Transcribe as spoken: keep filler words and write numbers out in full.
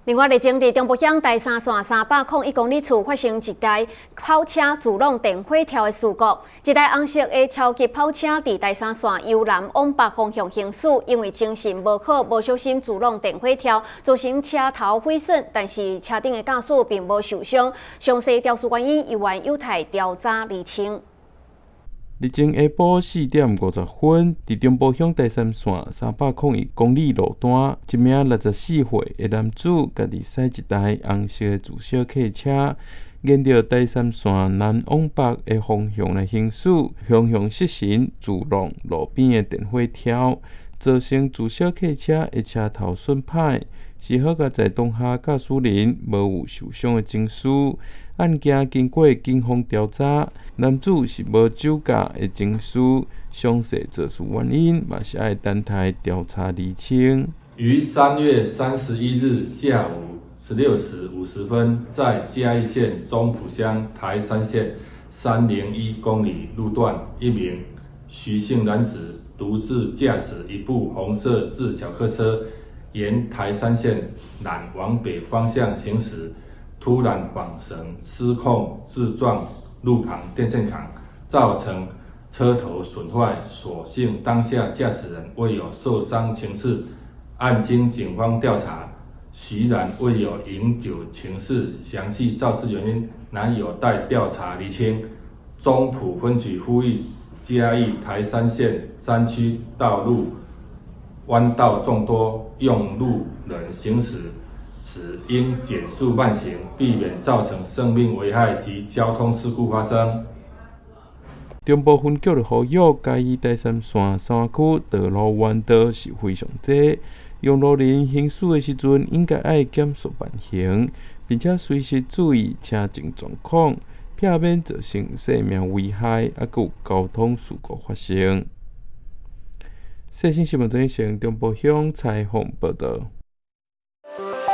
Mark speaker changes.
Speaker 1: 另外，日前伫中部乡第三线三百零一公里处发生一台跑车自动电火条的事故。一台红色的超级跑车伫第三线由南往北方向行驶，因为精神无好，无小心自动电火条，造成车头毁损，但是车顶的驾驶并无受伤。详细肇事原因，由原有待调查厘清。
Speaker 2: 日前下晡四点五十分，伫中部乡第三线三百零一公里路段，一名六十四岁的男子，家己驶一台红色的自小客车，沿着第三线南往北的方向来行驶，方向失神自弄路边的电火条，造成自小客车的车头损坏。 是好甲在当下驾驶人无有受伤的证书。案件经过警方调查，男子是无酒驾的证书。详细肇事原因嘛是爱等待调查厘清。
Speaker 3: 于三月三十一日下午十六时五十分，在嘉义县中埔乡台三线三零一公里路段，一名徐姓男子独自驾驶一部红色自小客车。 沿台三线南往北方向行驶，突然绑绳失控自撞路旁电线杆，造成车头损坏。所幸当下驾驶人未有受伤情事。案经警方调查，徐然未有饮酒情事，详细肇事原因乃有待调查厘清。中埔分局呼吁嘉义台三线山区道路。 弯道众多，用路人行驶时应减速慢行，避免造成生命危害及交通事故发生。
Speaker 2: 中部分局的呼吁，嘉义第三线山区道路弯道是非常多，用路人行驶的时阵应该爱减速慢行，并且随时注意车前状况，避免造成生命危害，还有交通事故发生。 最新新闻中心中部乡采访报道。